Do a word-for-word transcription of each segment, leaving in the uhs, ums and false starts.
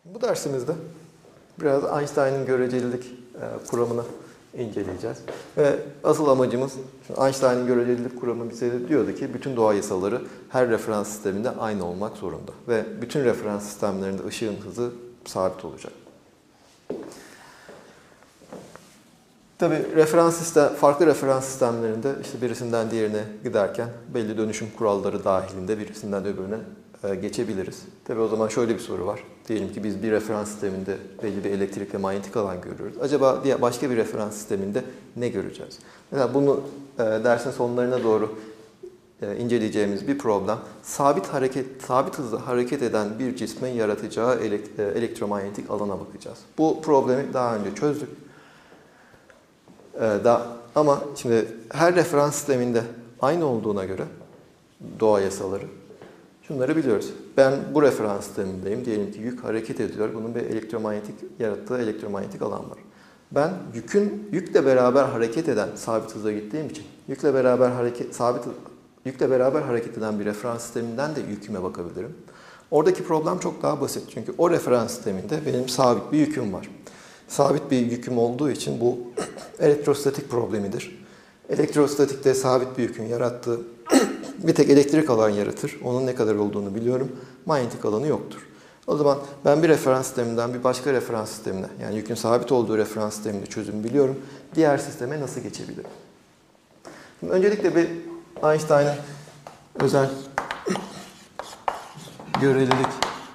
Bu dersimizde biraz Einstein'ın görecelilik kuramını inceleyeceğiz. Ve asıl amacımız, Einstein'ın görecelilik kuramı bize diyordu ki bütün doğa yasaları her referans sisteminde aynı olmak zorunda. Ve bütün referans sistemlerinde ışığın hızı sabit olacak. Tabii referans sistem, farklı referans sistemlerinde işte birisinden diğerine giderken belli dönüşüm kuralları dahilinde birisinden öbürüne geçebiliriz. Tabii o zaman şöyle bir soru var. Diyelim ki biz bir referans sisteminde belli bir elektrik ve manyetik alan görüyoruz. Acaba başka bir referans sisteminde ne göreceğiz? Mesela bunu dersin sonlarına doğru inceleyeceğimiz bir problem. Sabit hareket, sabit hızla hareket eden bir cismin yaratacağı elektromanyetik alana bakacağız. Bu problemi daha önce çözdük. Da, ama şimdi her referans sisteminde aynı olduğuna göre doğa yasaları şunları biliyoruz. Ben bu referans sistemindeyim. Diyelim ki yük hareket ediyor. Bunun bir elektromanyetik yarattığı elektromanyetik alan var. Ben yükün yükle beraber hareket eden sabit hızla gittiğim için yükle beraber hareket sabit yükle beraber hareket eden bir referans sisteminden de yüküme bakabilirim. Oradaki problem çok daha basit. Çünkü o referans sisteminde benim sabit bir yüküm var. Sabit bir yüküm olduğu için bu elektrostatik problemidir. Elektrostatikte sabit bir yükün yarattığı bir tek elektrik alan yaratır. Onun ne kadar olduğunu biliyorum. Manyetik alanı yoktur. O zaman ben bir referans sisteminden bir başka referans sistemine, yani yükün sabit olduğu referans sisteminde çözümü biliyorum. Diğer sisteme nasıl geçebilirim? Şimdi öncelikle bir Einstein'ın özel görelilik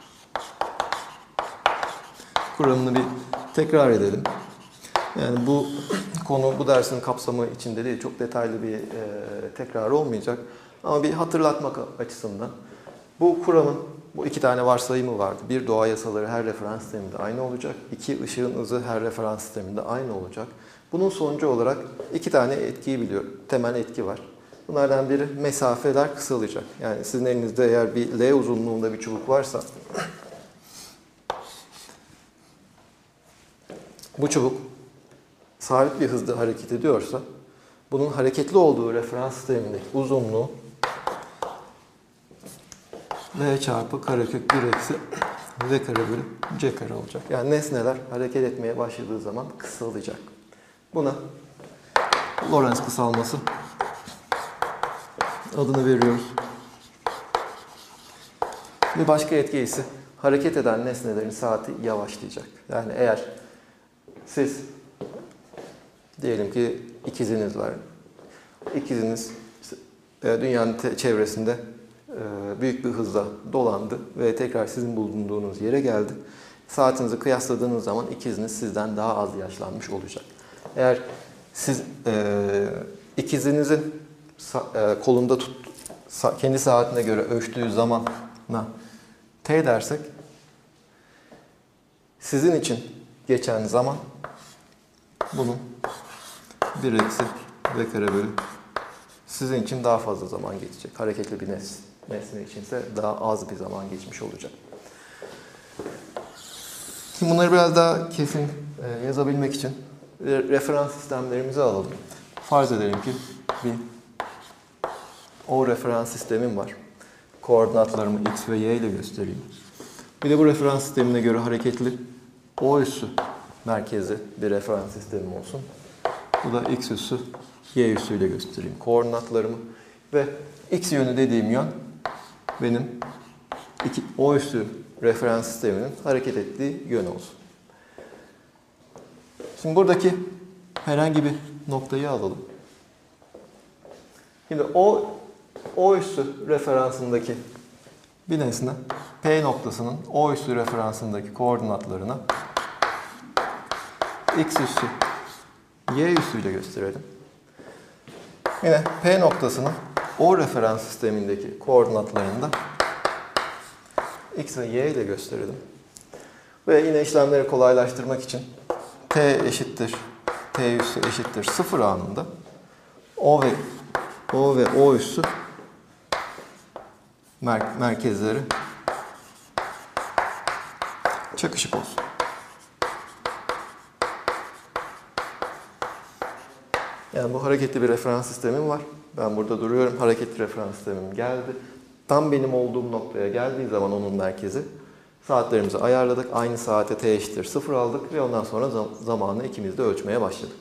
kuramını bir tekrar edelim. Yani bu konu bu dersin kapsamı içinde değil, çok detaylı bir e, tekrar olmayacak. Ama bir hatırlatmak açısından bu kuramın bu iki tane varsayımı vardı. Bir, doğa yasaları her referans sisteminde aynı olacak. İki, ışığın hızı her referans sisteminde aynı olacak. Bunun sonucu olarak iki tane etkiyi biliyor. Temel etki var. Bunlardan biri mesafeler kısalacak. Yani sizin elinizde eğer bir L uzunluğunda bir çubuk varsa bu çubuk sabit bir hızda hareket ediyorsa bunun hareketli olduğu referans sistemindeki uzunluğu L çarpı karekök bir eksi V kare bölü C kare olacak. Yani nesneler hareket etmeye başladığı zaman kısalacak. Buna Lorentz kısalması adını veriyoruz. Bir başka etki ise hareket eden nesnelerin saati yavaşlayacak. Yani eğer siz diyelim ki ikiziniz var. İkiziniz dünyanın çevresinde büyük bir hızla dolandı ve tekrar sizin bulunduğunuz yere geldi. Saatinizi kıyasladığınız zaman ikiziniz sizden daha az yaşlanmış olacak. Eğer siz e, ikizinizin e, kolunda tut, sa, kendi saatine göre ölçtüğü zamana T dersek sizin için geçen zaman bunun bir eksi V kare bölü sizin için daha fazla zaman geçecek. Hareketli bir nesne, nesne içinse daha az bir zaman geçmiş olacak. Şimdi bunları biraz daha kesin yazabilmek için referans sistemlerimizi alalım. Farz edelim ki bir O referans sistemim var. Koordinatlarımı X ve Y ile göstereyim. Bir de bu referans sistemine göre hareketli O üssü merkezi bir referans sistemim olsun. Bu da X üssü Y üssüyle göstereyim koordinatlarımı. Ve X yönü dediğim yön benim iki, O üssü referans sisteminin hareket ettiği yön olsun. Şimdi buradaki herhangi bir noktayı alalım. Şimdi O, O üssü referansındaki bir nesne P noktasının O üssü referansındaki koordinatlarına X üssü Y üssüyle gösterelim. Yine P noktasının O referans sistemindeki koordinatlarını da X ve Y ile gösterelim. Ve yine işlemleri kolaylaştırmak için T eşittir, T üssü eşittir sıfır anında O ve O ve O üssü mer merkezleri çakışık olsun. Yani bu hareketli bir referans sistemim var. Ben burada duruyorum. Hareketli referans sistemim geldi. Tam benim olduğum noktaya geldiği zaman onun merkezi Saatlerimizi ayarladık. Aynı saate t eşittir sıfır aldık ve ondan sonra zam zamanı ikimiz de ölçmeye başladık.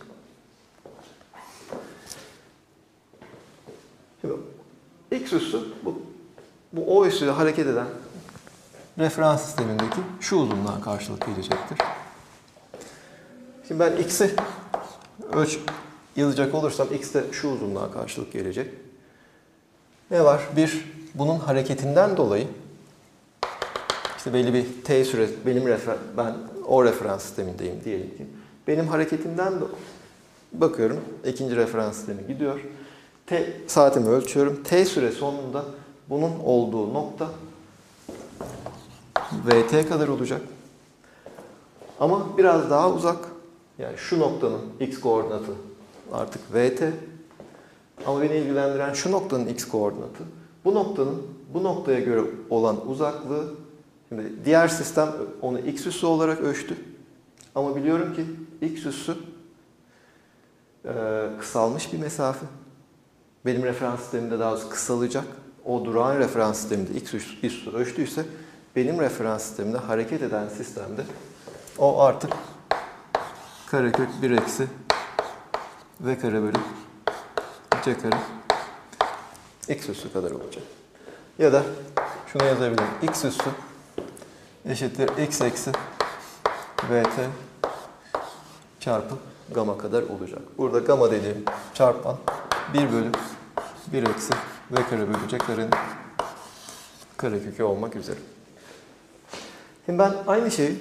Şimdi x üssü bu, bu o üssüyle hareket eden referans sistemindeki şu uzunluğa karşılık gelecektir. Şimdi ben x'i ölç yazacak olursam x de şu uzunluğa karşılık gelecek. Ne var? Bir, bunun hareketinden dolayı işte belli bir t süre, benim refer, ben o referans sistemindeyim diyelim ki. Benim hareketimden de bakıyorum, ikinci referans sistemi gidiyor. T, saatimi ölçüyorum. T süre sonunda bunun olduğu nokta vt kadar olacak. Ama biraz daha uzak. Yani şu noktanın x koordinatı artık vt. Ama beni ilgilendiren şu noktanın x koordinatı. Bu noktanın bu noktaya göre olan uzaklığı, şimdi diğer sistem onu x üssü olarak ölçtü. Ama biliyorum ki x üssü e, kısalmış bir mesafe. Benim referans sistemimde daha az kısalacak. O durağan referans sisteminde x üssü ölçtüyse benim referans sistemimde hareket eden sistemde o artık karekök bir eksi v kare bölü c kare x üssü kadar olacak. Ya da şunu yazabilirim. X üssü eşittir x eksi vt çarpı gamma kadar olacak. Burada gamma dediğim çarpan bir bölü bir eksi v kare bölü c karenin karekökü olmak üzere. Şimdi ben aynı şeyi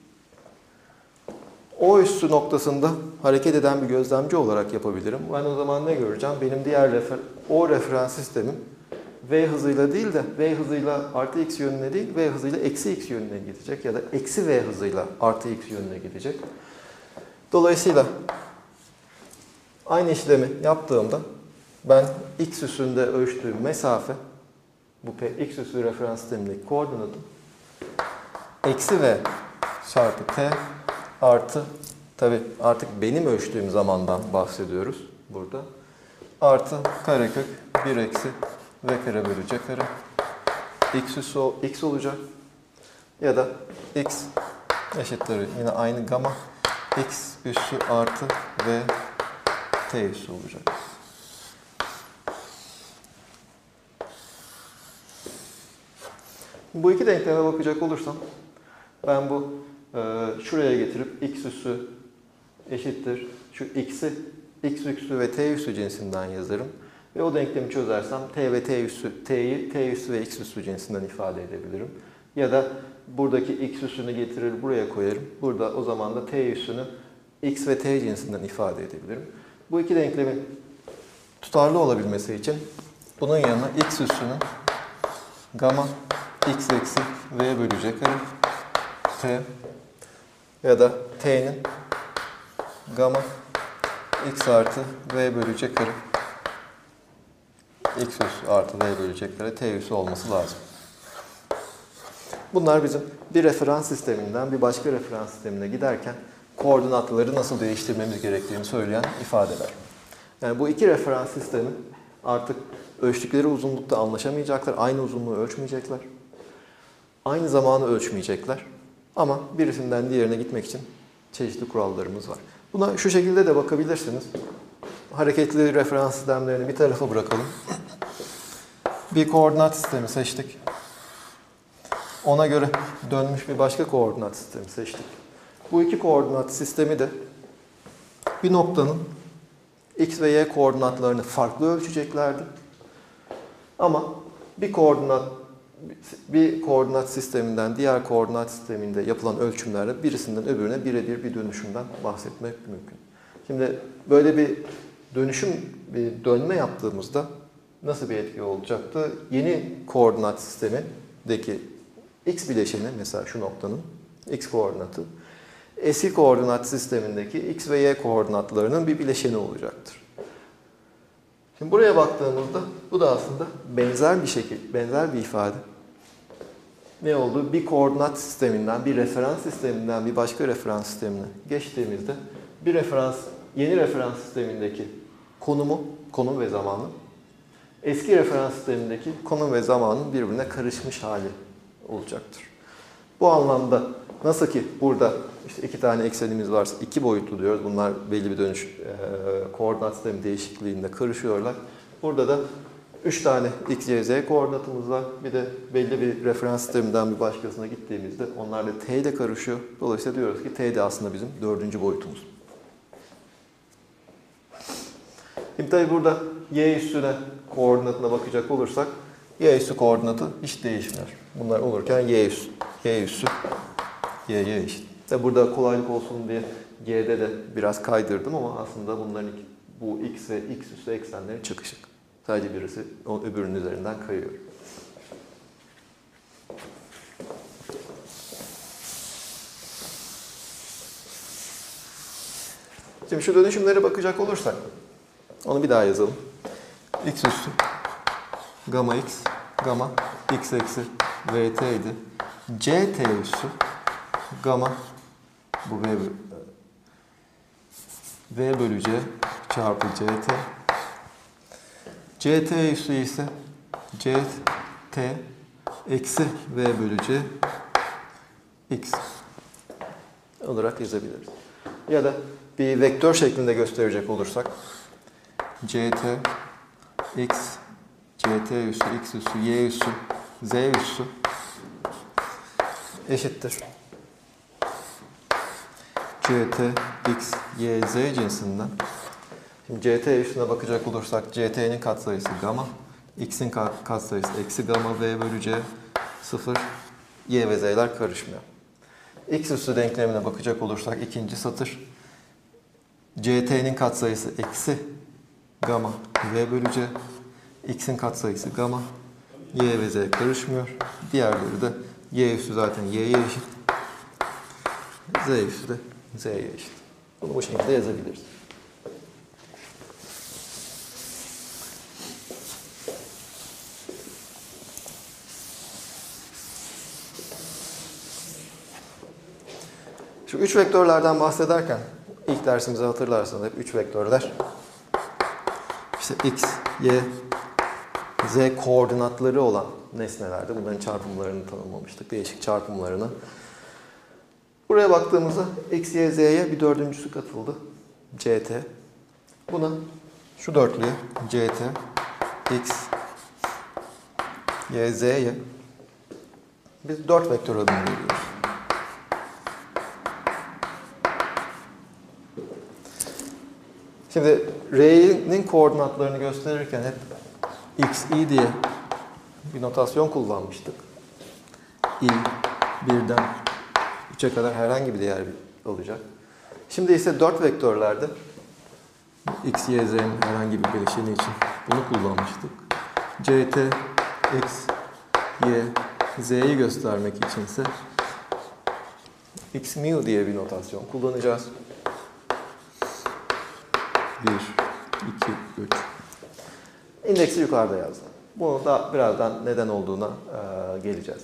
o üssü noktasında hareket eden bir gözlemci olarak yapabilirim. Ben o zaman ne göreceğim? Benim diğer refer o referans sistemim v hızıyla değil de v hızıyla artı x yönüne değil, v hızıyla eksi x yönüne gidecek ya da eksi v hızıyla artı x yönüne gidecek. Dolayısıyla aynı işlemi yaptığımda ben x üssünde ölçtüğüm mesafe, bu x üssü referans sistemindeki koordinatım eksi v çarpı t artı, tabi artık benim ölçtüğüm zamandan bahsediyoruz burada, artı karekök bir eksi v kare bölü c kare x üssü x olacak ya da x eşittir yine aynı gamma x üssü artı v t üssü olacak. Bu iki denkleme bakacak olursam ben bu e, şuraya getirip x üssü eşittir şu x'i x üssü ve t üssü cinsinden yazarım. Ve o denklemi çözersem t ve t üssü, t'yi t üssü ve x üssü cinsinden ifade edebilirim. Ya da buradaki x üssünü getirir buraya koyarım. Burada o zaman da t üssünü x ve t cinsinden ifade edebilirim. Bu iki denklemin tutarlı olabilmesi için bunun yanına x üssünün gamma x eksi v bölü c kare t ya da t'nin gamma x artı v bölü c kare x üssü artı v bölü c kare t üssü olması lazım. Bunlar bizim bir referans sisteminden bir başka referans sistemine giderken koordinatları nasıl değiştirmemiz gerektiğini söyleyen ifadeler. Yani bu iki referans sistemi artık ölçtükleri uzunlukta anlaşamayacaklar, aynı uzunluğu ölçmeyecekler, aynı zamanı ölçmeyecekler ama birisinden diğerine gitmek için çeşitli kurallarımız var. Buna şu şekilde de bakabilirsiniz. Hareketli referans sistemlerini bir tarafa bırakalım. Bir koordinat sistemi seçtik. Ona göre dönmüş bir başka koordinat sistemi seçtik. Bu iki koordinat sistemi de bir noktanın x ve y koordinatlarını farklı ölçeceklerdi. Ama bir koordinat bir koordinat sisteminden diğer koordinat sisteminde yapılan ölçümlerle birisinden öbürüne birebir bir dönüşümden bahsetmek mümkün. Şimdi böyle bir dönüşüm, bir dönme yaptığımızda nasıl bir etki olacaktı? Yeni koordinat sistemindeki x bileşeni, mesela şu noktanın x koordinatı, eski koordinat sistemindeki x ve y koordinatlarının bir bileşeni olacaktır. Şimdi buraya baktığımızda bu da aslında benzer bir şekil, benzer bir ifade. Ne oldu? Bir koordinat sisteminden, bir referans sisteminden bir başka referans sistemine geçtiğimizde bir referans, yeni referans sistemindeki konumu, konum ve zamanı, eski referans sistemindeki konum ve zamanın birbirine karışmış hali olacaktır. Bu anlamda nasıl ki burada işte iki tane eksenimiz varsa iki boyutlu diyoruz. Bunlar belli bir dönüş e, koordinat sistemi değişikliğinde karışıyorlar. Burada da üç tane x, y, z koordinatımız var. Bir de belli bir referans sisteminden bir başkasına gittiğimizde onlar da t ile karışıyor. Dolayısıyla diyoruz ki t de aslında bizim dördüncü boyutumuz. Şimdi tabi burada y üssüne koordinatına bakacak olursak y üssü koordinatı hiç değişmiyor. Bunlar olurken y üssü, y üssü y'ye eşit. Tabi burada kolaylık olsun diye y'de de biraz kaydırdım ama aslında bunların iki, bu x ve x üssü eksenleri çakışık. Sadece birisi o öbürünün üzerinden kayıyor. Şimdi şu dönüşümlere bakacak olursak onu bir daha yazalım. X üssü gamma x gamma x eksi vt idi. Ct üssü gamma bu v, v bölü c çarpı ct. Ct üssü ise ct eksi v bölü c x olarak yazabiliriz. Ya da bir vektör şeklinde gösterecek olursak ct x ct üssü x üssü y üssü z üssü eşittir ct x y z cinsinden. Şimdi ct üssüne bakacak olursak ct'nin katsayısı gamma, x'in katsayısı eksi gamma v bölü c sıfır, y ve z'ler karışmıyor. X üssü denklemine bakacak olursak ikinci satır ct'nin katsayısı eksi gamma v bölü c, x'in katsayısı gamma, y ve z karışmıyor. Diğerleri de y üssü zaten y'ye eşit, z üssü de z'ye eşit. Bunu bu şekilde yazabiliriz. Şu üç vektörlerden bahsederken ilk dersimizi hatırlarsanız hep üç vektörler işte x, y, z koordinatları olan nesnelerde bunların çarpımlarını tanımlamıştık. Değişik çarpımlarını. Buraya baktığımızda x, y, z'ye bir dördüncüsü katıldı. ct. Buna şu dörtlüye ct, x, y, z'ye biz dört vektör adını veriyoruz. Şimdi R'nin koordinatlarını gösterirken hep x, y diye bir notasyon kullanmıştık. i birden üçe kadar herhangi bir değer alacak. Şimdi ise dört vektörlerde x, y, z'nin herhangi bir bileşeni için bunu kullanmıştık. ct, x, y, z'yi göstermek içinse x mu diye bir notasyon kullanacağız. bir, iki, üç. İndeksi yukarıda yazdım. Bunu da birazdan neden olduğuna e, geleceğiz.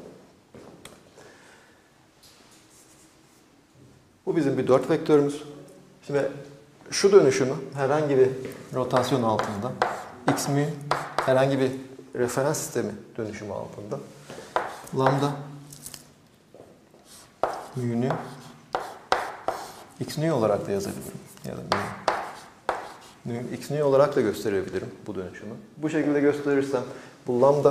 Bu bizim bir dört vektörümüz. Şimdi şu dönüşümü herhangi bir rotasyon altında x mu herhangi bir referans sistemi dönüşümü altında lambda mu'nu x nu olarak da yazabilirim. Ya da mu x nu olarak da gösterebilirim bu dönüşümü. Bu şekilde gösterirsem bu lambda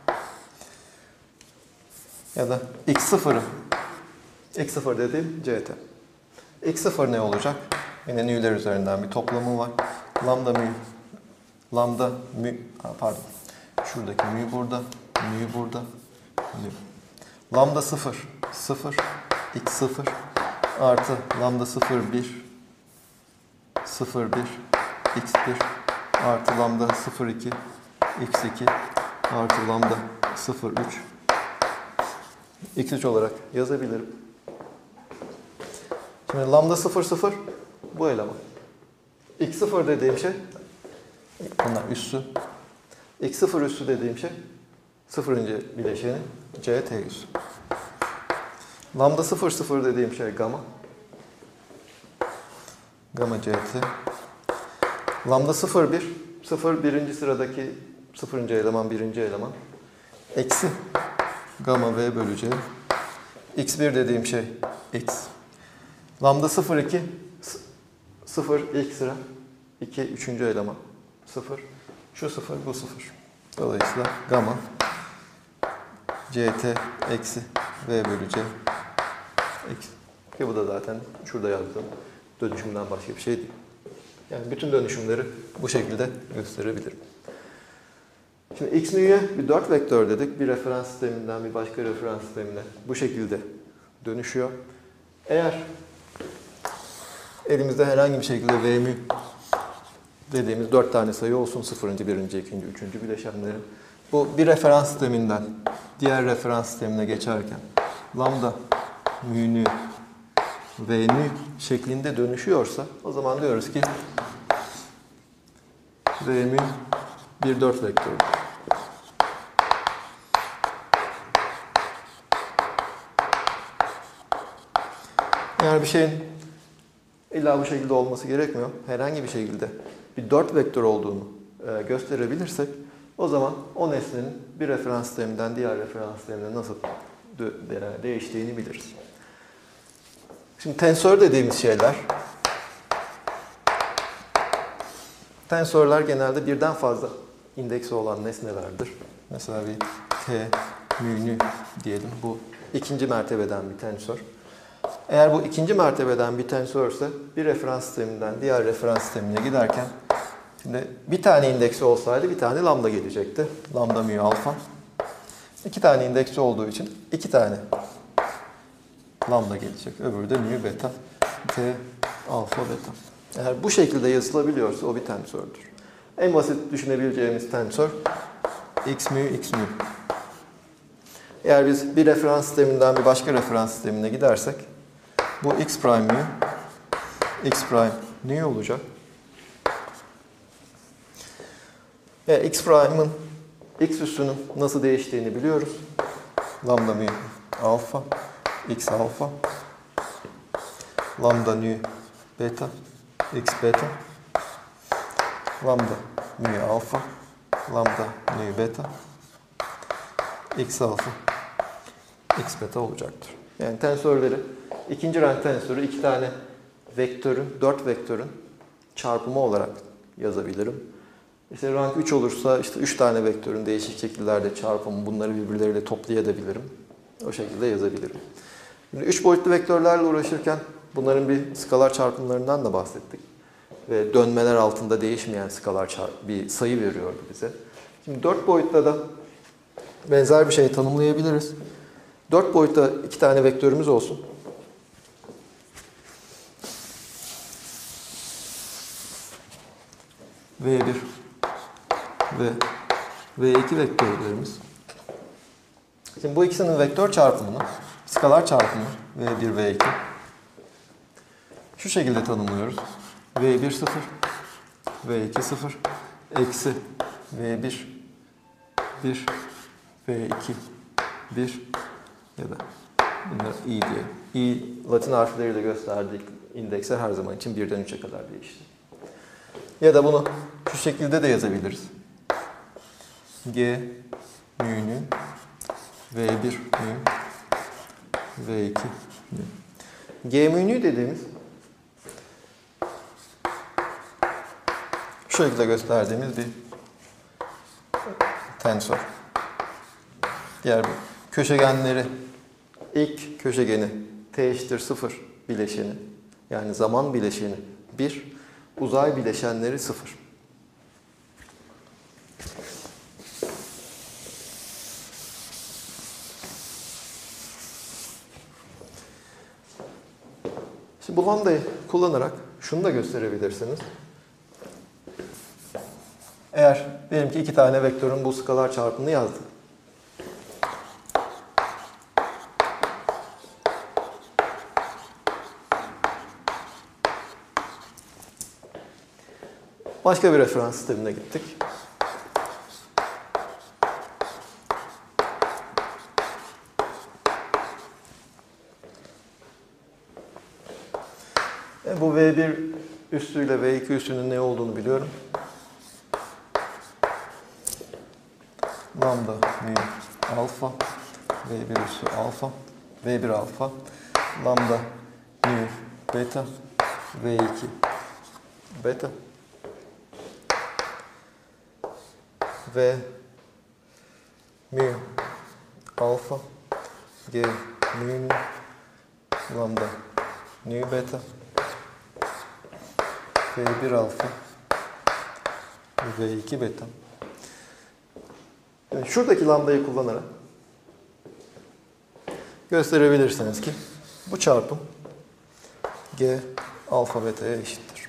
ya da x sıfırı x sıfır dediğim ct. x sıfır ne olacak? Yine nu'ler üzerinden bir toplamı var. Lambda mu lambda mu pardon. Şuradaki mu burada, mu burada, mu. Lambda sıfır, sıfır, x sıfır artı lambda sıfır bir, sıfır bir, x bir artı lambda sıfır iki, x iki artı lambda sıfır üç, x üç olarak yazabilirim. Şimdi lambda sıfır sıfır bu eleman. x sıfır dediğim şey bunlar üssü. x sıfır üssü dediğim şey sıfırıncı bileşeni ct üssü. Lambda sıfır sıfır dediğim şey gamma. Gamma ct. Lambda sıfır bir, sıfır birinci sıradaki sıfırıncı eleman, birinci eleman. Eksi gamma v bölü c x bir dediğim şey x. Lambda sıfır iki, sıfır ilk sıra, iki üçüncü eleman, sıfır. Şu sıfır, bu sıfır. Dolayısıyla gamma ct eksi v bölü c eksi. Ki bu da zaten şurada yazdığım dönüşümden başka bir şey değil. Yani bütün dönüşümleri bu şekilde gösterebilirim. Şimdi x mü'ye bir dört vektör dedik. Bir referans sisteminden bir başka referans sistemine bu şekilde dönüşüyor. Eğer elimizde herhangi bir şekilde v mü dediğimiz dört tane sayı olsun. Sıfırıncı, birinci, ikinci, üçüncü bileşenleri. Bu bir referans sisteminden diğer referans sistemine geçerken lambda mü'nü v'nü şeklinde dönüşüyorsa o zaman diyoruz ki v mü bir dört vektörü. Yani bir şeyin illa bu şekilde olması gerekmiyor. Herhangi bir şekilde bir dört vektör olduğunu e, gösterebilirsek o zaman o nesnenin bir referans sisteminden diğer referans sistemine nasıl de, de, değiştiğini biliriz. Şimdi tensör dediğimiz şeyler, tensörler genelde birden fazla indeksi olan nesnelerdir. Mesela bir t mü'nü diyelim. Bu ikinci mertebeden bir tensör. Eğer bu ikinci mertebeden bir tensörse bir referans sisteminden diğer referans sistemine giderken şimdi bir tane indeksi olsaydı bir tane lambda gelecekti. Lambda mü alfa. İki tane indeksi olduğu için iki tane lambda gelecek. Öbürü de mü beta. T alfa beta. Eğer bu şekilde yazılabiliyorsa o bir tensördür. En basit düşünebileceğimiz tensör x mü x mü. Eğer biz bir referans sisteminden bir başka referans sistemine gidersek bu x prime mü x prime nü olacak. E, x prime'ın x üssünün nasıl değiştiğini biliyoruz. Lambda mü alfa, x alfa, lambda nü beta, x beta, lambda mü alfa, lambda nü beta, x alfa, x beta olacaktır. Yani tensörleri, ikinci rank tensörü iki tane vektörün, dört vektörün çarpımı olarak yazabilirim. İşte rank üç olursa işte üç tane vektörün değişik şekillerde çarpımı, bunları birbirleriyle toplayabilirim. O şekilde yazabilirim. Şimdi üç boyutlu vektörlerle uğraşırken bunların bir skalar çarpımlarından da bahsettik. Ve dönmeler altında değişmeyen skalar çarp bir sayı veriyordu bize. Şimdi dört boyutta da benzer bir şey tanımlayabiliriz. dört boyutta iki tane vektörümüz olsun. V bir ve V iki vektörlerimiz. Şimdi bu ikisinin vektör çarpımını, skalar çarpımı V bir, V iki şu şekilde tanımlıyoruz. V bir sıfır, V iki sıfır, eksi V bir, bir, V iki, bir ya da bunlar i diyelim. I Latin harfleriyle gösterdiği indeksler her zaman için birden üçe kadar değişir. Ya da bunu şu şekilde de yazabiliriz. G mü'nü V bir mü V iki mü. G mü'nü dediğimiz şu şekilde gösterdiğimiz bir tensör. Diğer bir köşegenleri, ilk köşegeni t eşittir sıfır bileşeni, yani zaman bileşeni bir, uzay bileşenleri sıfır. Şimdi bu lambdayı kullanarak şunu da gösterebilirsiniz. Eğer diyelim ki iki tane vektörün bu skalar çarpımını yazdım. Başka bir referans sistemine gittik. E bu V bir üssüyle V iki üssünün ne olduğunu biliyorum. Lambda mü alfa, V bir üssü alfa, V bir alfa, lambda nu beta, V iki beta, V mu alfa, G mu nu, lambda nu beta, V bir alfa, V iki beta. Yani şuradaki lambdayı kullanarak gösterebilirsiniz ki bu çarpım G alfa beta'ya eşittir.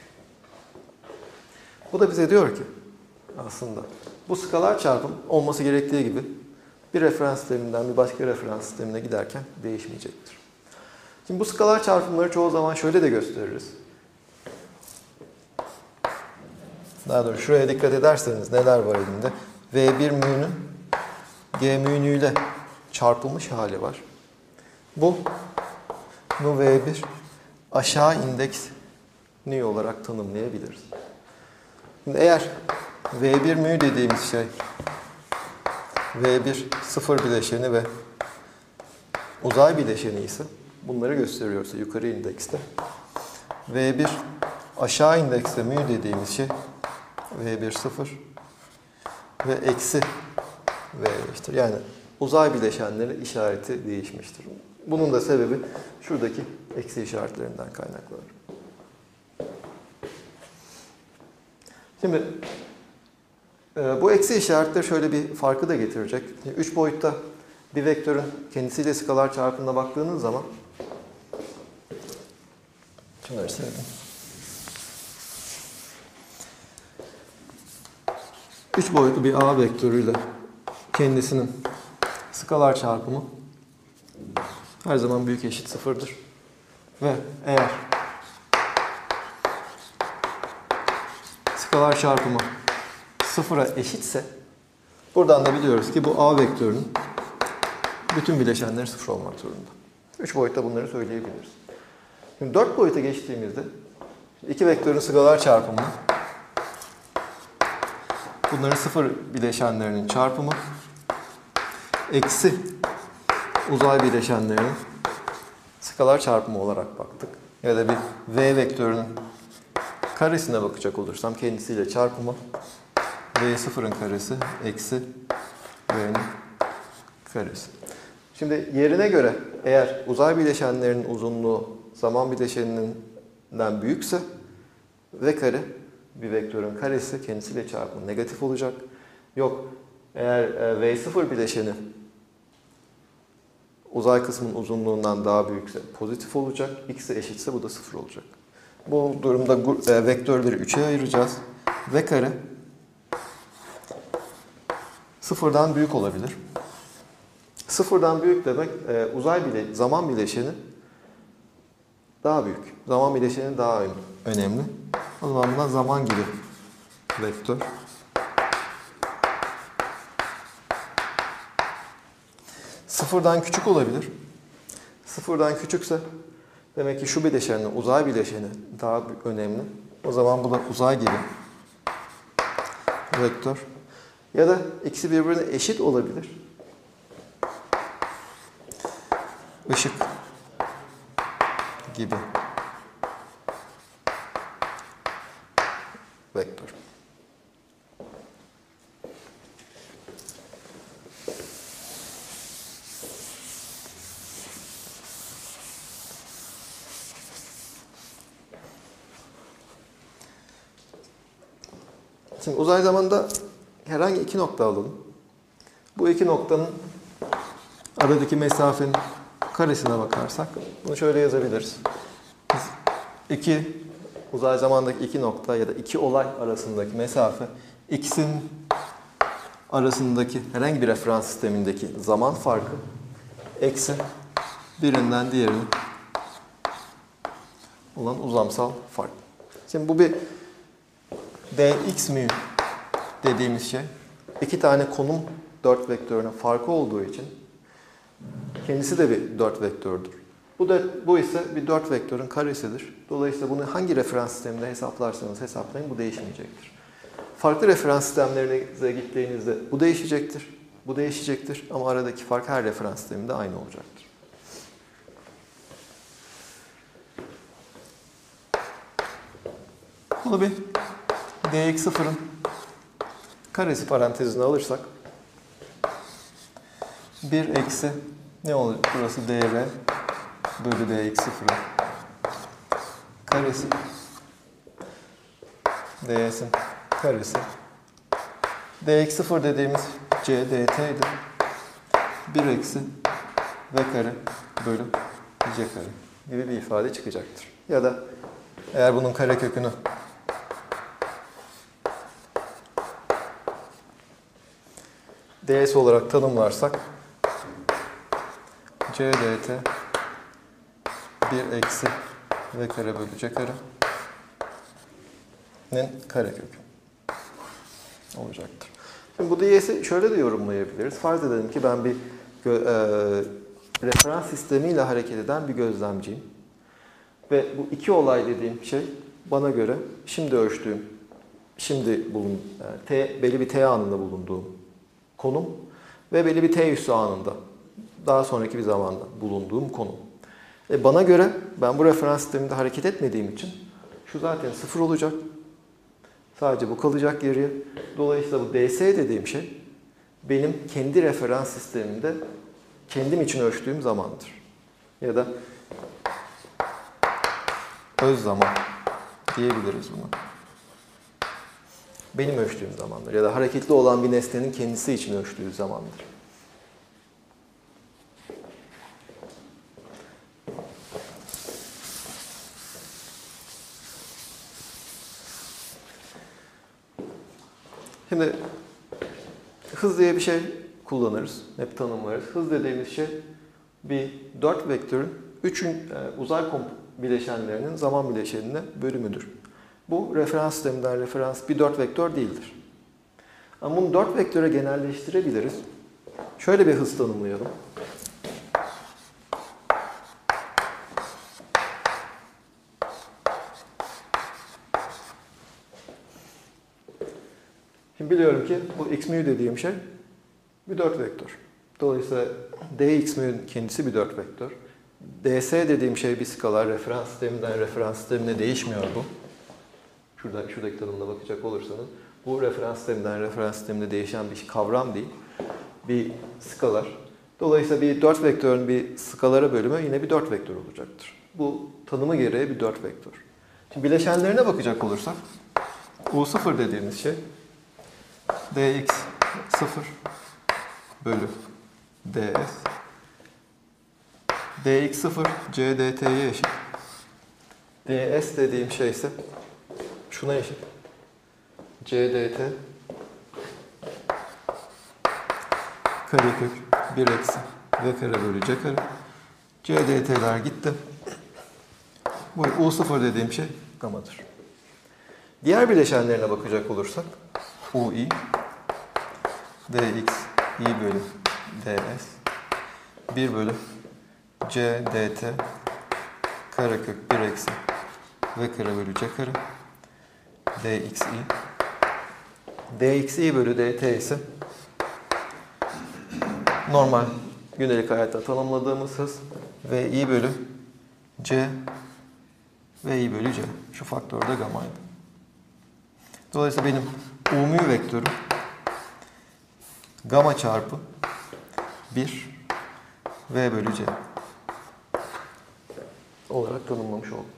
Bu da bize diyor ki aslında bu skalar çarpım olması gerektiği gibi bir referans sisteminden bir başka referans sistemine giderken değişmeyecektir. Şimdi bu skalar çarpımları çoğu zaman şöyle de gösteririz. Daha doğrusu şuraya dikkat ederseniz neler var elimde? V bir mu'nun G mu nu ile çarpılmış hali var. Bu nu V bir aşağı indeks nu olarak tanımlayabiliriz. Şimdi eğer V bir mu dediğimiz şey V bir sıfır bileşeni ve uzay bileşeni ise bunları gösteriyorsa yukarı indekste V bir aşağı indekste mu dediğimiz şey V bir sıfır ve eksi V eşittir. Yani uzay bileşenleri işareti değişmiştir. Bunun da sebebi şuradaki eksi işaretlerinden kaynaklanır. Şimdi bu eksi işaretler şöyle bir farkı da getirecek. Üç boyutta bir vektörün kendisiyle skalar çarpımına baktığınız zaman şunları silelim. Üç boyutlu bir A vektörüyle kendisinin skalar çarpımı her zaman büyük eşit sıfırdır. Ve eğer skalar çarpımı sıfıra eşitse buradan da biliyoruz ki bu A vektörünün bütün bileşenleri sıfır olmak zorunda. Üç boyutta bunları söyleyebiliriz. Şimdi dört boyuta geçtiğimizde iki vektörün skalar çarpımı bunların sıfır bileşenlerinin çarpımı eksi uzay bileşenlerinin skalar çarpımı olarak baktık. Ya da bir V vektörünün karesine bakacak olursam kendisiyle çarpımı V sıfırın karesi eksi V'nin karesi. Şimdi yerine göre eğer uzay bileşenlerinin uzunluğu zaman bileşeninden büyükse V kare bir vektörün karesi kendisiyle çarpımı negatif olacak. Yok eğer V sıfır bileşeni uzay kısmının uzunluğundan daha büyükse pozitif olacak. X'e eşitse bu da sıfır olacak. Bu durumda e, vektörleri üçe ayıracağız. V kare sıfırdan büyük olabilir. Sıfırdan büyük demek e, uzay bile zaman bileşeni daha büyük. Zaman bileşeni daha önemli. O zaman da zaman gibi vektör. Sıfırdan küçük olabilir. Sıfırdan küçükse demek ki şu bileşenin, uzay bileşeni daha önemli. O zaman bu da uzay gibi vektör. Ya da ikisi birbirine eşit olabilir. Işık gibi vektör. Şimdi uzay zamanda herhangi iki nokta alalım. Bu iki noktanın aradaki mesafenin karesine bakarsak bunu şöyle yazabiliriz. Biz iki uzay zamandaki iki nokta ya da iki olay arasındaki mesafe x'in arasındaki herhangi bir referans sistemindeki zaman farkı eksi birinden diğerine olan uzamsal fark. Şimdi bu bir dx mu dediğimiz şey iki tane konum dört vektörünün farkı olduğu için kendisi de bir dört vektördür. Bu da bu ise bir dört vektörün karesidir. Dolayısıyla bunu hangi referans sisteminde hesaplarsanız hesaplayın bu değişmeyecektir. Farklı referans sistemlerine gittiğinizde bu değişecektir. Bu değişecektir ama aradaki fark her referans sisteminde aynı olacaktır. Bunu bir dx sıfırın karesi parantezine alırsak bir eksi ne olur? Burası dr bölü dx sıfırın karesi ds'in karesi dx sıfır dediğimiz c dt'ydi. bir eksi v kare bölü c kare gibi bir ifade çıkacaktır. Ya da eğer bunun karekökünü ds olarak tanımlarsak c dt bir eksi v kare bölü c kare'nin karekökü olacaktır. Şimdi bu ds'i şöyle de yorumlayabiliriz. Farz edelim ki ben bir e, referans sistemiyle hareket eden bir gözlemciyim. Ve bu iki olay dediğim şey bana göre şimdi ölçtüğüm, şimdi bulun, yani t, belli bir t anında bulunduğum konum ve belli bir t üssü anında daha sonraki bir zamanda bulunduğum konum. E bana göre ben bu referans sisteminde hareket etmediğim için şu zaten sıfır olacak. Sadece bu kalacak geriye. Dolayısıyla bu ds dediğim şey benim kendi referans sistemimde kendim için ölçtüğüm zamandır. Ya da öz zaman diyebiliriz buna. Benim ölçtüğüm zamandır. Ya da hareketli olan bir nesnenin kendisi için ölçtüğü zamandır. Şimdi hız diye bir şey kullanırız. Hep tanımlarız. Hız dediğimiz şey bir dört vektörün üçün uzay bileşenlerinin zaman bileşenine bölümüdür. Bu referans sisteminden referans bir dört vektör değildir. Ama bunu dört vektöre genelleştirebiliriz. Şöyle bir hız tanımlayalım. Şimdi biliyorum ki bu x mu dediğim şey bir dört vektör. Dolayısıyla dx mu'nun kendisi bir dört vektör. ds dediğim şey bir skalar. Referans sisteminden referans sistemine değişmiyor bu. Şurada, şuradaki tanımına bakacak olursanız. Bu referans sisteminden referans sistemine değişen bir kavram değil. Bir skalar. Dolayısıyla bir dört vektörün bir skalara bölümü yine bir dört vektör olacaktır. Bu tanımı gereği bir dört vektör. Şimdi bileşenlerine bakacak olursak u sıfır dediğimiz şey dx sıfır bölü ds dx sıfır c dt'ye eşit. ds dediğim şey ise şuna eşit. c dt karekök bir eksi v kare bölü c kare. c dt'ler gitti. Bu u sıfır dediğim şey gamadır. Diğer bileşenlerine bakacak olursak ui dx i bölü ds bir bölü c dt karekök bir eksi v kare bölü c kare dxi dxi bölü dt ise normal gündelik hayatta tanımladığımız hız ve i bölü c ve i bölü c. Şu faktör de gamaydı. Dolayısıyla benim u mu vektörüm gamma çarpı bir v bölü c olarak tanımlamış oldum.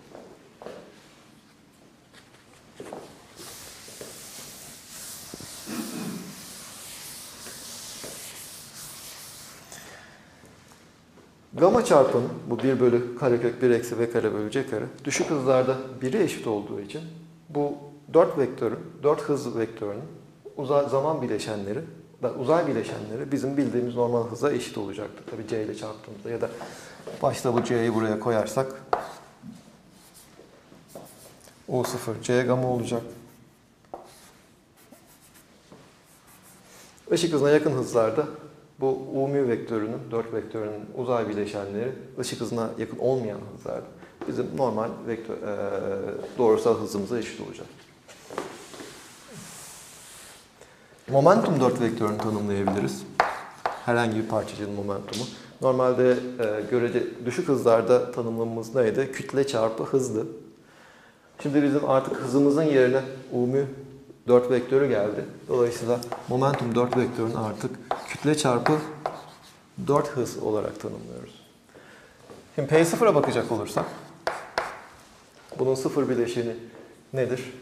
Gamma çarpımı bu bir bölü karekök bir eksi v kare bölü c kare düşük hızlarda bire eşit olduğu için bu dört vektörün, dört hız vektörünün uzay zaman bileşenleri, uzay bileşenleri bizim bildiğimiz normal hıza eşit olacaktır. Tabii c ile çarptığımızda ya da başta bu c'yi buraya koyarsak u sıfır c gamma olacak. Işık hızına yakın hızlarda bu u mu vektörünün, dört vektörünün uzay bileşenleri ışık hızına yakın olmayan hızlarda bizim normal vektör, e, doğrusal hızımıza eşit olacak. Momentum dört vektörünü tanımlayabiliriz. Herhangi bir parçacığın momentumu. Normalde e, görece düşük hızlarda tanımlamamız neydi? Kütle çarpı hızdı. Şimdi bizim artık hızımızın yerine u mü dört vektörü geldi. Dolayısıyla momentum dört vektörünü artık kütle çarpı dört hız olarak tanımlıyoruz. Şimdi P sıfıra bakacak olursak bunun sıfır bileşeni nedir?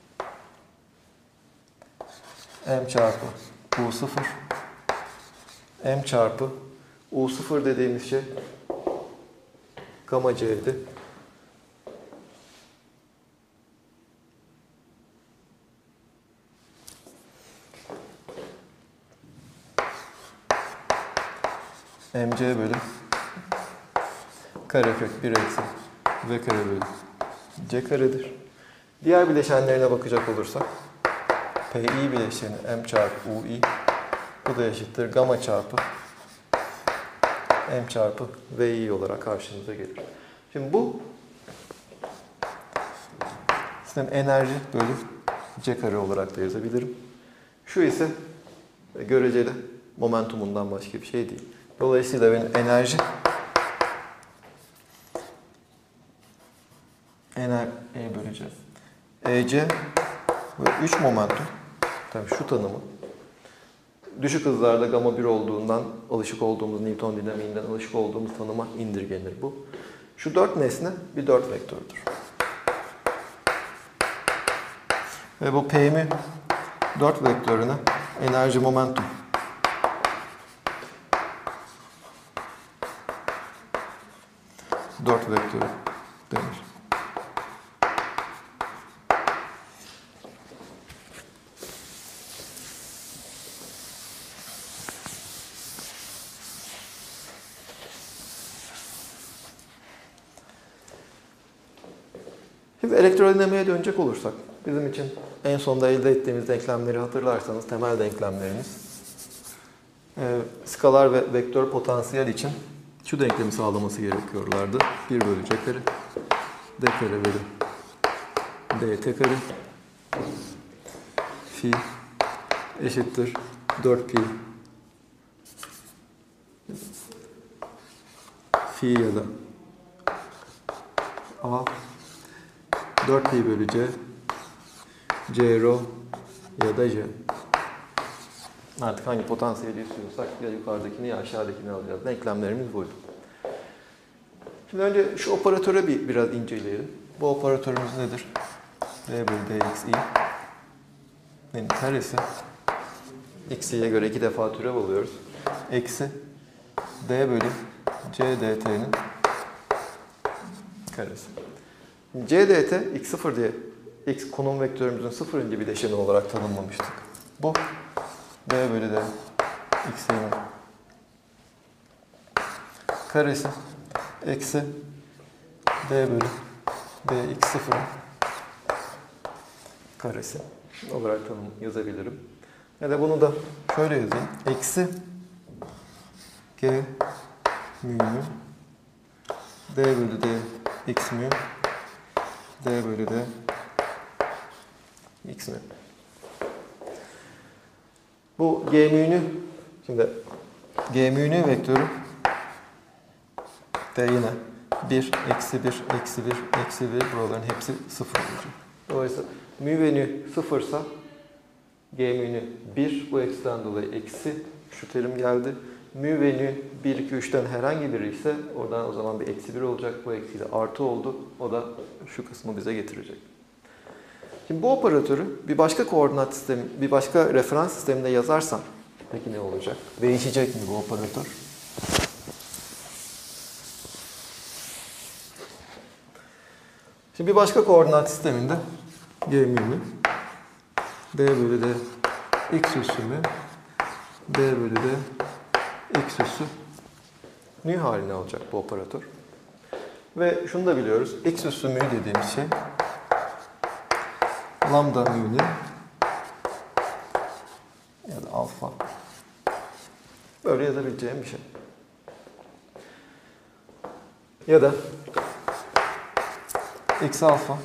M çarpı u sıfır M çarpı u sıfır dediğimiz şey gamma c'ydi. mc bölü karekök bir eksi v kare bölü c karedir. Diğer bileşenlerine bakacak olursak pi bileşeni m çarpı ui, bu da eşittir gamma çarpı m çarpı vi olarak karşımıza gelir. Şimdi bu sistem enerji bölü c kare olarak da yazabilirim. Şu ise göreceli momentumundan başka bir şey değil. Dolayısıyla benim enerji ener e böleceğiz. ec ve üç momentum, tabii şu tanımı düşük hızlarda gamma bir olduğundan alışık olduğumuz Newton dinamiğinden alışık olduğumuz tanıma indirgenir bu. Şu dört nesne bir dört vektördür. Ve bu P'mi dört vektörüne enerji momentum dört vektörü denir. Şimdi elektrodinamiğe dönecek olursak, bizim için en sonda elde ettiğimiz denklemleri hatırlarsanız temel denklemlerimiz e, skalar ve vektör potansiyel için şu denklemi sağlaması gerekiyorlardı. bir bölü c kare d kare bölü dt kare fi eşittir dört pi fi ya da a dört pi bölü c c rho ya da c. Artık hangi potansiyeli istiyorsak ya yukarıdakini ya aşağıdakini alacağız. Denklemlerimiz buydu. Şimdi önce şu operatöre bir biraz inceleyelim. Bu operatörümüz nedir? d bölü dxi n'in karesi. X'ye göre iki defa türev alıyoruz. Eksi d bölü c dt'nin karesi. C dt x sıfır diye x konum vektörümüzün sıfırıncı bileşeni olarak tanımlamıştık. Bu d bölü d x'inin karesi eksi d bölü d x sıfırın karesi olarak tanım yazabilirim. Ya da bunu da şöyle yazayım. Eksi g mu d bölü d x mu d bölü d x mu. Bu g mu'nü, şimdi g mu'nü vektörü de yine bir, eksi bir, eksi bir, eksi bir, buraların hepsi sıfır olacak. Dolayısıyla mu ve nü sıfırsa g mu'nü bir, bu eksiden dolayı eksi, şu terim geldi. Mu ve nü bir, iki, üçten herhangi biri ise oradan o zaman bir eksi bir olacak. Bu eksiyle artı oldu. O da şu kısmı bize getirecek. Şimdi bu operatörü bir başka koordinat sistemi, bir başka referans sisteminde yazarsam peki ne olacak? Değişecek mi bu operatör? Şimdi bir başka koordinat sisteminde g mu'nü d bölü d x üssü mü d bölü d x üssü nü haline alacak bu operatör. Ve şunu da biliyoruz. X üssü mü dediğimiz şey lambda mu'nü ya da alfa. Böyle yazabileceğim bir şey. Ya da x alfa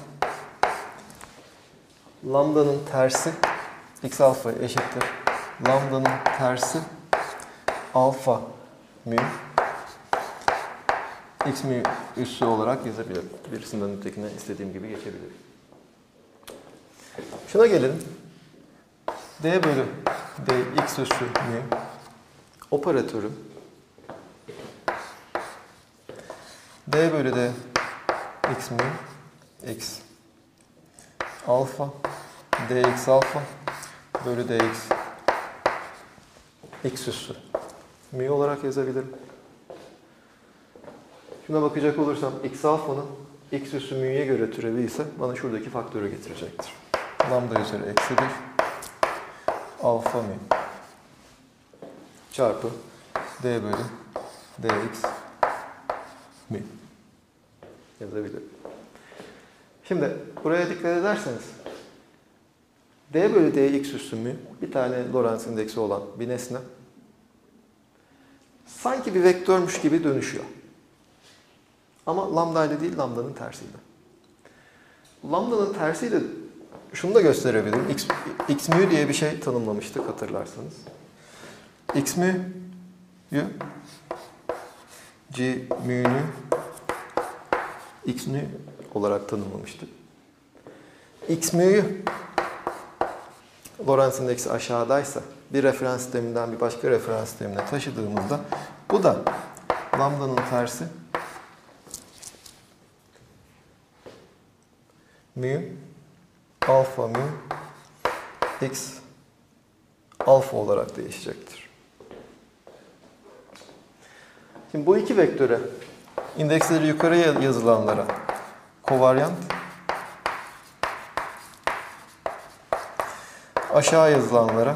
lambdanın tersi x alfa eşittir lambdanın tersi alfa mu x mu üssü olarak yazabilirim. Birisinden ötekine istediğim gibi geçebilirim. Şuna gelelim. D bölü dx üssü mü operatörü d bölü d x mü x alfa dx alfa bölü dx x üssü mü olarak yazabilirim. Şuna bakacak olursam x alfanın x üssü mü'ye göre türevi ise bana şuradaki faktörü getirecektir. Lambda üzeri eksi bir alfa mü çarpı d bölü dx mü yazabilirim. Şimdi buraya dikkat ederseniz d bölü dx üssü mü bir tane Lorentz indeksi olan bir nesne sanki bir vektörmüş gibi dönüşüyor. Ama lambda ile değil, lambdanın tersiyle. Lambdanın tersiyle şunu da gösterebilirim. X, x mü diye bir şey tanımlamıştık hatırlarsanız. X mü'yü G mü'nü X mü olarak tanımlamıştık. X mü'yü Lorentz indeksi aşağıdaysa bir referans sisteminden bir başka referans sistemine taşıdığımızda bu da lambdanın tersi mü alfa mü x alfa olarak değişecektir. Şimdi bu iki vektöre indeksleri yukarıya yazılanlara kovaryant, aşağı yazılanlara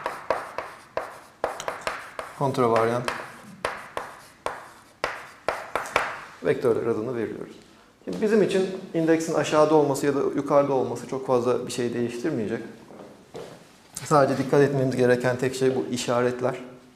kontravaryant vektörler adını veriyoruz. Şimdi bizim için indeksin aşağıda olması ya da yukarıda olması çok fazla bir şey değiştirmeyecek. Sadece dikkat etmemiz gereken tek şey bu işaretler.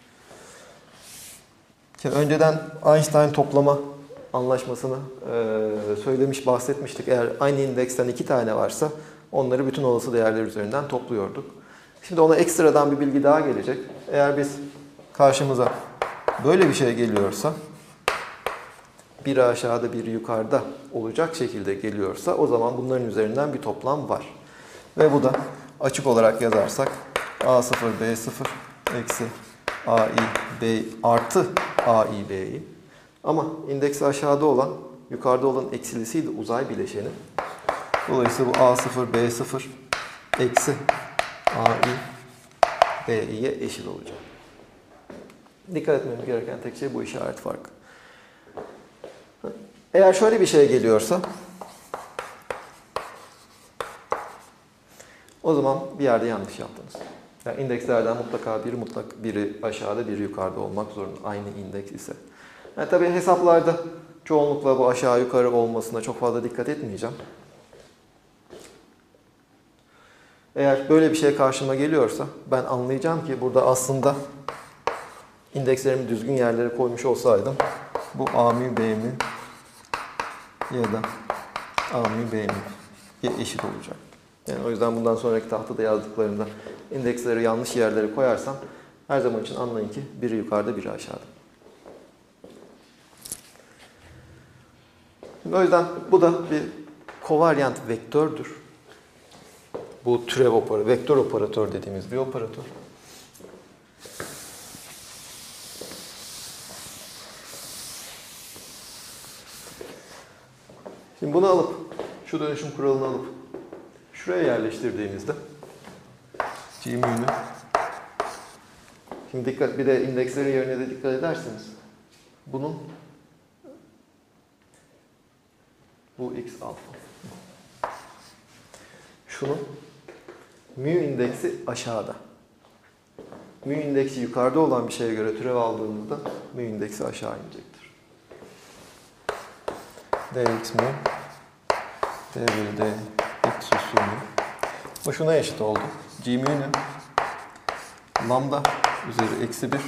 Şimdi önceden Einstein toplama anlaşmasını e, söylemiş, bahsetmiştik. Eğer aynı indeksten iki tane varsa onları bütün olası değerler üzerinden topluyorduk. Şimdi ona ekstradan bir bilgi daha gelecek. Eğer biz karşımıza böyle bir şey geliyorsa, biri aşağıda biri yukarıda olacak şekilde geliyorsa o zaman bunların üzerinden bir toplam var. Ve bu da açık olarak yazarsak a sıfır b sıfır eksi a i b artı a i b'yi. Ama indeksi aşağıda olan, yukarıda olan eksilisiydi uzay bileşeni. Dolayısıyla bu a sıfır b sıfır eksi a i b i'ye eşit olacak. Dikkat etmemiz gereken tek şey bu işaret farkı. Eğer şöyle bir şey geliyorsa o zaman bir yerde yanlış yaptınız. Yani indekslerden mutlaka biri mutlak biri aşağıda biri yukarıda olmak zorunda aynı indeks ise. Yani tabii hesaplarda çoğunlukla bu aşağı yukarı olmasına çok fazla dikkat etmeyeceğim. Eğer böyle bir şey karşıma geliyorsa ben anlayacağım ki burada aslında indekslerimi düzgün yerlere koymuş olsaydım bu a mü b mü ya da a mü b mü'ye eşit olacak. Yani o yüzden bundan sonraki tahtada yazdıklarımda indeksleri yanlış yerlere koyarsam her zaman için anlayın ki biri yukarıda biri aşağıda. O yüzden bu da bir kovaryant vektördür. Bu türev operatör, vektör operatör dediğimiz bir operatör. Şimdi bunu alıp, şu dönüşüm kuralını alıp şuraya yerleştirdiğimizde G mü'nü, şimdi dikkat, bir de indekslerin yerine de dikkat ederseniz bunun bu x alfa. Şunun mü indeksi aşağıda. Mü indeksi yukarıda olan bir şeye göre türev aldığımızda mü indeksi aşağı inecektir. dx mü d bölü dx üssü mü. Bu şuna eşit oldu. G mü'nün lambda üzeri eksi bir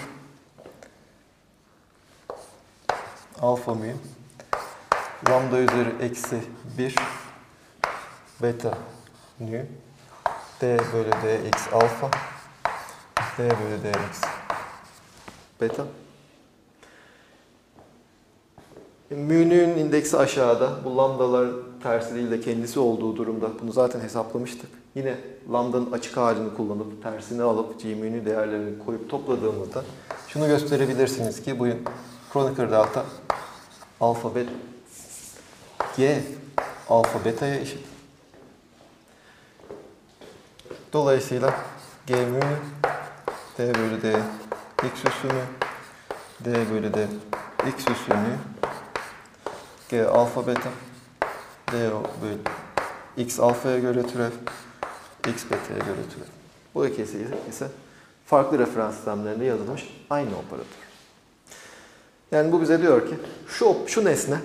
alfa mü lambda üzeri eksi bir beta mü d bölü dx alfa d bölü dx beta. Mü'nün indeksi aşağıda. Bu lambdalar tersi değil de kendisi olduğu durumda. Bunu zaten hesaplamıştık. yine lambdanın açık halini kullanıp tersini alıp G mu değerlerini koyup topladığımızda şunu gösterebilirsiniz ki bu Kronecker delta alfa beta G alfa beta'ya eşit. Dolayısıyla G mu D bölü D x üssü mü D bölü D x üssü mü G alfa beta D bölü x alfaya göre türev x beta'ya göre türev. Bu ikisi ise farklı referans sistemlerinde yazılmış aynı operatör. Yani bu bize diyor ki şu şu nesne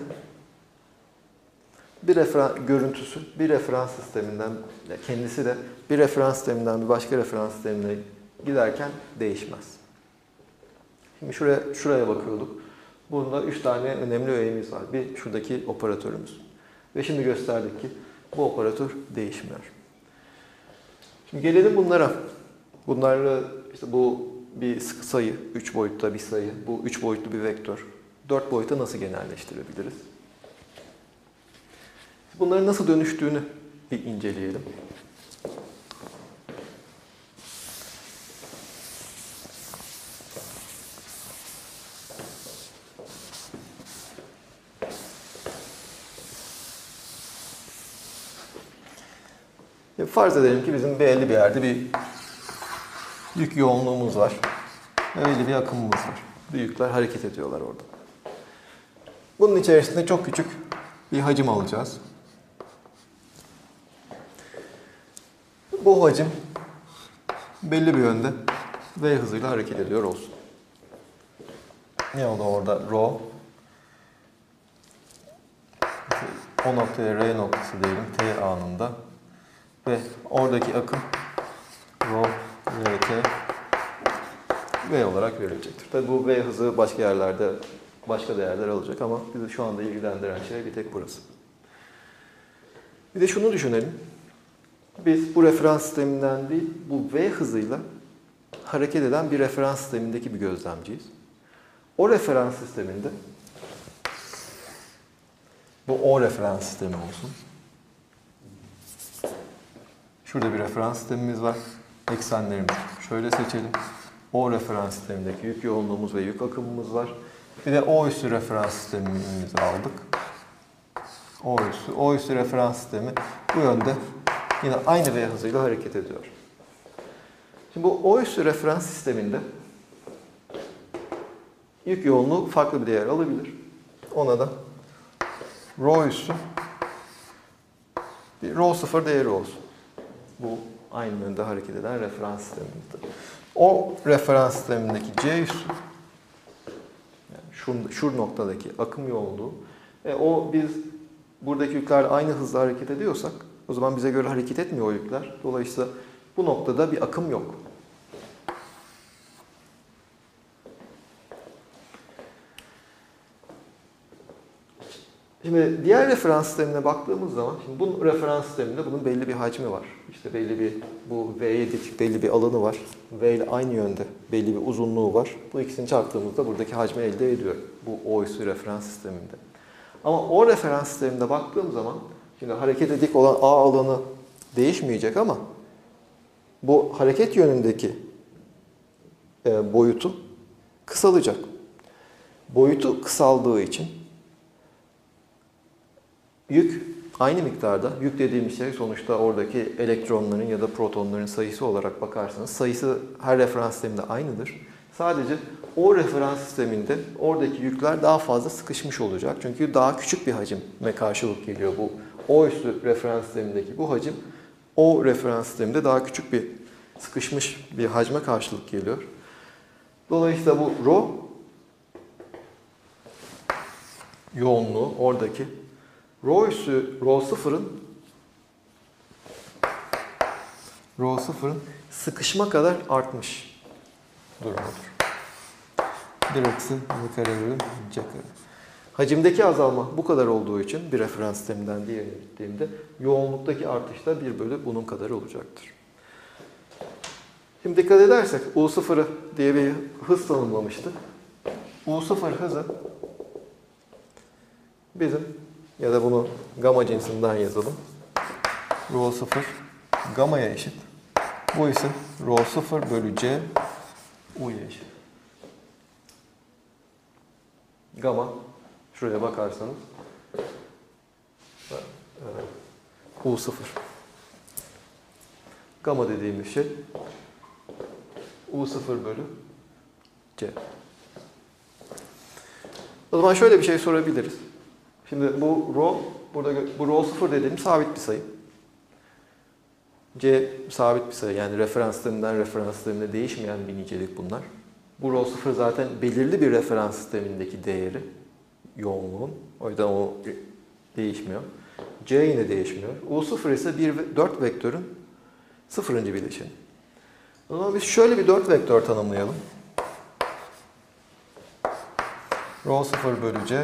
bir referans görüntüsü bir referans sisteminden kendisi de bir referans sisteminden bir başka referans sistemine giderken değişmez. Şimdi şuraya şuraya bakıyorduk. Bunda üç tane önemli öğemiz var. Bir şuradaki operatörümüz. Ve şimdi gösterdik ki bu operatör değişmiyor. Şimdi gelelim bunlara. Bunlarla işte bu bir sayı, üç boyutta bir sayı, bu üç boyutlu bir vektör. dört boyuta nasıl genelleştirebiliriz? Bunların nasıl dönüştüğünü bir inceleyelim. Farz edelim ki bizim belli bir yerde bir yük yoğunluğumuz var. Öyle bir akımımız var. Bu yükler hareket ediyorlar orada. Bunun içerisinde çok küçük bir hacim alacağız. Bu hacim belli bir yönde v hızıyla hareket ediyor olsun. Ne oldu orada? Rho o noktaya R noktası diyelim T anında ve oradaki akım Rho Rt V olarak verilecektir. Tabi bu V hızı başka yerlerde başka değerler alacak ama bizi şu anda ilgilendiren şey bir tek burası. Bir de şunu düşünelim. Biz bu referans sisteminden değil, bu V hızıyla hareket eden bir referans sistemindeki bir gözlemciyiz. O referans sisteminde bu O referans sistemi olsun. Şurada bir referans sistemimiz var. Eksenlerimizi şöyle seçelim. O referans sistemindeki yük yoğunluğumuz ve yük akımımız var. Bir de O üssü referans sistemimizi aldık. O üssü, O üssü referans sistemi bu yönde yine aynı V hızıyla hareket ediyor. Şimdi bu O üssü referans sisteminde yük yoğunluğu farklı bir değer alabilir. Ona da Rho üssü bir Rho sıfır değeri olsun. Bu aynı yönde hareket eden referans sistemimizdir. O referans sistemindeki C üssü yani şu, şu noktadaki akım yoğunluğu e, o biz buradaki yükler aynı hızla hareket ediyorsak o zaman bize göre hareket etmiyor o yükler. Dolayısıyla bu noktada bir akım yok. Şimdi diğer referans sistemine baktığımız zaman, şimdi bu referans sisteminde bunun belli bir hacmi var. İşte belli bir, bu V'ye dik belli bir alanı var. V ile aynı yönde belli bir uzunluğu var. Bu ikisini çarptığımızda buradaki hacmi elde ediyor. Bu O üssü referans sisteminde. Ama o referans sisteminde baktığım zaman, şimdi harekete dik olan A alanı değişmeyecek ama bu hareket yönündeki e, boyutu kısalacak. Boyutu kısaldığı için yük aynı miktarda, yük dediğimiz şey sonuçta oradaki elektronların ya da protonların sayısı olarak bakarsanız sayısı her referans sisteminde aynıdır. Sadece o referans sisteminde oradaki yükler daha fazla sıkışmış olacak. Çünkü daha küçük bir hacime karşılık geliyor bu. O üstü referans sistemindeki bu hacim o referans sisteminde daha küçük bir sıkışmış bir hacme karşılık geliyor. Dolayısıyla bu Rho yoğunluğu oradaki Rho üssü Rho sıfırın Rho sıfırın sıkışma kadar artmış durumudur. bir eksi v kare bölü c kare. Hacimdeki azalma bu kadar olduğu için bir referans sisteminden diğerine gittiğimde yoğunluktaki artış da bir bölü bunun kadar olacaktır. Şimdi dikkat edersek U sıfır diye bir hız tanımlamıştık. U sıfır hızı bizim ya da bunu gamma cinsinden yazalım. Rho sıfır gamma'ya eşit. Bu ise rho sıfır bölü c u'ya eşit. Gamma, şuraya bakarsanız u sıfır. Gamma dediğimiz şey u sıfır bölü c. O zaman şöyle bir şey sorabiliriz. Şimdi bu rho, burada bu rho sıfır dediğim sabit bir sayı. C sabit bir sayı, yani referans sisteminden referans sistemine değişmeyen bir nicelik bunlar. Bu rho sıfır zaten belirli bir referans sistemindeki değeri, yoğunluğun. O yüzden o değişmiyor. C yine değişmiyor. U sıfır ise bir, dört vektörün sıfırıncı bileşeni. O zaman biz şöyle bir dört vektör tanımlayalım. Rho sıfır bölü c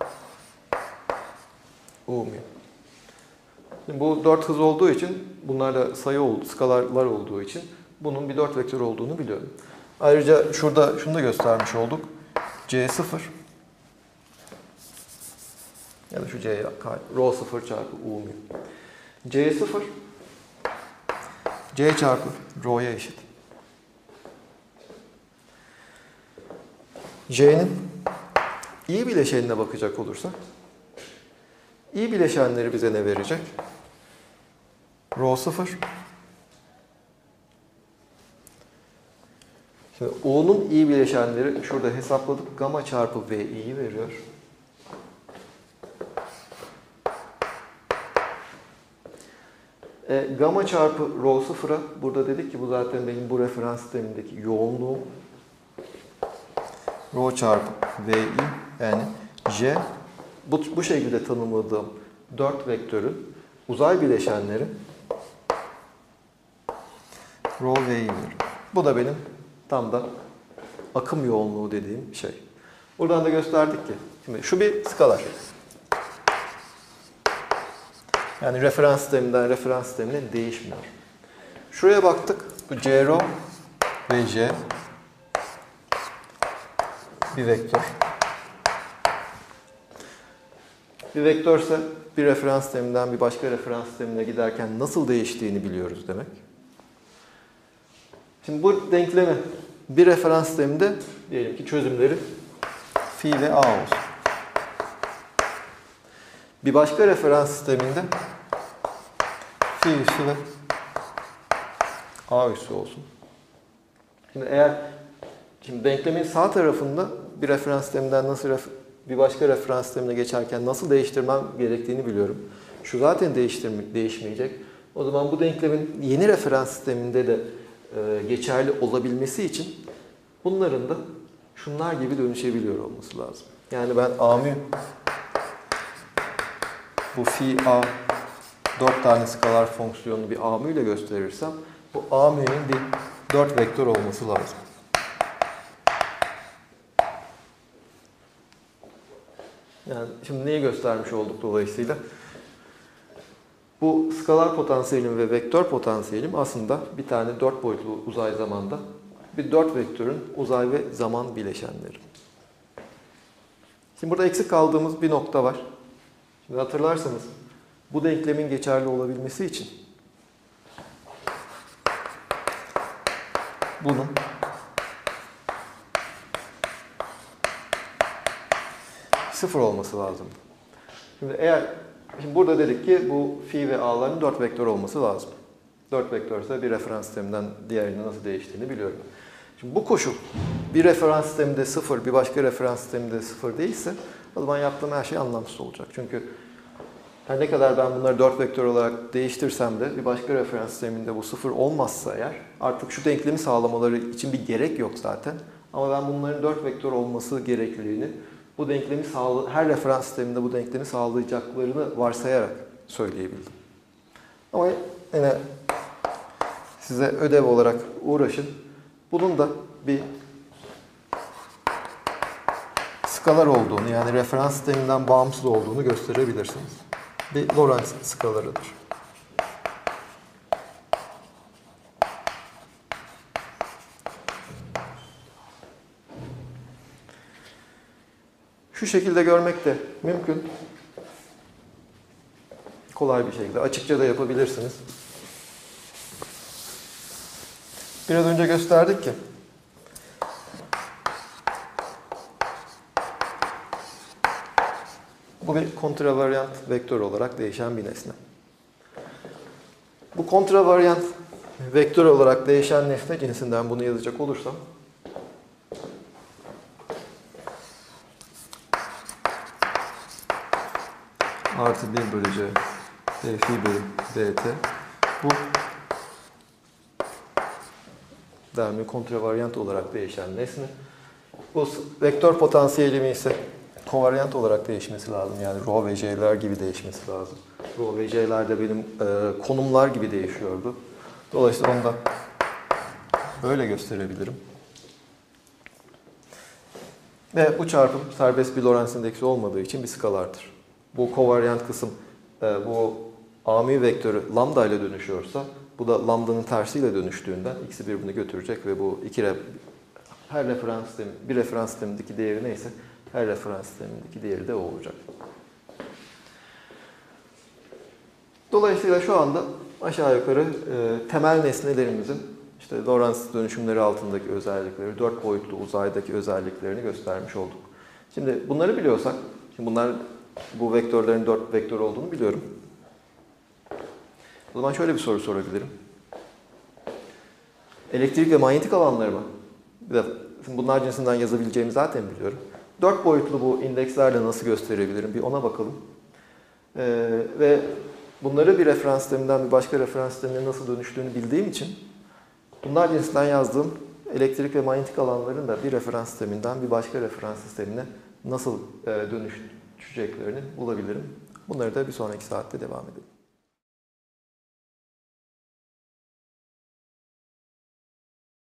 u mu? Şimdi bu dört hız olduğu için, bunlar da sayı oldu, skalarlar olduğu için bunun bir dört vektör olduğunu biliyorum. Ayrıca şurada şunu da göstermiş olduk. C sıfır ya da şu C'ye rho sıfır çarpı u mu? C sıfır C çarpı rho'ya eşit. J'nin i bileşenine bakacak olursak, i bileşenleri bize ne verecek? Rho sıfır. Şimdi u'nun i bileşenleri şurada hesapladık. Gamma çarpı vi'yi veriyor. E, gamma çarpı rho sıfıra, burada dedik ki bu zaten benim bu referans sistemindeki yoğunluğum. Rho çarpı vi, yani j, bu, bu şekilde tanımladığım dört vektörün uzay bileşenleri rho vi'yi veriyor. Bu da benim tam da akım yoğunluğu dediğim şey. Buradan da gösterdik ki, şimdi şu bir skalar. Yani referans sisteminden referans sistemine değişmiyor. Şuraya baktık. Bu C rho ve J bir vektör. Bir vektörse bir referans sisteminden bir başka referans sistemine giderken nasıl değiştiğini biliyoruz demek. Şimdi bu denklemi bir referans sisteminde diyelim ki çözümleri phi ve a olsun. Bir başka referans sisteminde phi üssü ve a üssü olsun. Şimdi eğer şimdi denklemin sağ tarafında bir referans sisteminden nasıl ref, bir başka referans sistemine geçerken nasıl değiştirmem gerektiğini biliyorum. Şu zaten değiştirme, değişmeyecek. O zaman bu denklemin yeni referans sisteminde de e, geçerli olabilmesi için bunların da şunlar gibi dönüşebiliyor olması lazım. Yani ben a mü bu phi a dört tane skalar fonksiyonunu bir a mü ile gösterirsem bu a mü'nün bir dört vektör olması lazım. Yani şimdi neyi göstermiş olduk dolayısıyla? Bu skalar potansiyelim ve vektör potansiyelim aslında bir tane dört boyutlu uzay zamanda bir dört vektörün uzay ve zaman bileşenleri. Şimdi burada eksik kaldığımız bir nokta var. Şimdi hatırlarsanız bu denklemin geçerli olabilmesi için bunun sıfır olması lazım. Şimdi eğer şimdi burada dedik ki bu phi ve a'ların dört vektör olması lazım. dört vektörse bir referans sisteminden diğerine nasıl değiştiğini biliyorum. Şimdi bu koşul bir referans sisteminde sıfır, bir başka referans sisteminde sıfır değilse o zaman yaptığım her şey anlamsız olacak. Çünkü her ne kadar ben bunları dört vektör olarak değiştirsem de bir başka referans sisteminde bu sıfır olmazsa eğer artık şu denklemi sağlamaları için bir gerek yok zaten. Ama ben bunların dört vektör olması gerekliliğini bu denklemi sağla her referans sisteminde bu denklemi sağlayacaklarını varsayarak söyleyebildim. Ama yine size ödev olarak uğraşın. Bunun da bir skalar olduğunu, yani referans sisteminden bağımsız olduğunu gösterebilirsiniz. Bir Lorentz skalarıdır. Şu şekilde görmek de mümkün. Kolay bir şekilde. Açıkça da yapabilirsiniz. Biraz önce gösterdik ki bu bir kontravariant vektör olarak değişen bir nesne. Bu kontravariant vektör olarak değişen nesne cinsinden bunu yazacak olursam artı bir bölü c d fi bölü dt bu dermi kontravariant olarak değişen nesne. Bu vektör potansiyelimi ise kovaryant olarak değişmesi lazım. Yani rho ve j'ler gibi değişmesi lazım. Rho ve j'ler de benim e, konumlar gibi değişiyordu. Dolayısıyla onu da böyle gösterebilirim. Ve bu çarpım serbest bir Lorentz indeksi olmadığı için bir skalardır. Bu kovaryant kısım e, bu ami vektörü lambda ile dönüşüyorsa bu da lambdanın tersiyle dönüştüğünden x'i birbirini götürecek ve bu iki re, her referans sistemi, bir referans sistemindeki değeri neyse her referans sistemindeki değeri de o olacak. Dolayısıyla şu anda aşağı yukarı e, temel nesnelerimizin işte Lorentz dönüşümleri altındaki özellikleri, dört boyutlu uzaydaki özelliklerini göstermiş olduk. Şimdi bunları biliyorsak, şimdi bunlar bu vektörlerin dört vektör olduğunu biliyorum. O zaman şöyle bir soru sorabilirim. Elektrik ve manyetik alanları mı? Şimdi bunlar cinsinden yazabileceğimi zaten biliyorum. Dört boyutlu bu indekslerle nasıl gösterebilirim? Bir ona bakalım. Ee, ve bunları bir referans sisteminden bir başka referans sistemine nasıl dönüştüğünü bildiğim için bunlar cinsinden yazdığım elektrik ve manyetik alanların da bir referans sisteminden bir başka referans sistemine nasıl dönüşeceklerini bulabilirim. Bunları da bir sonraki saatte devam edelim.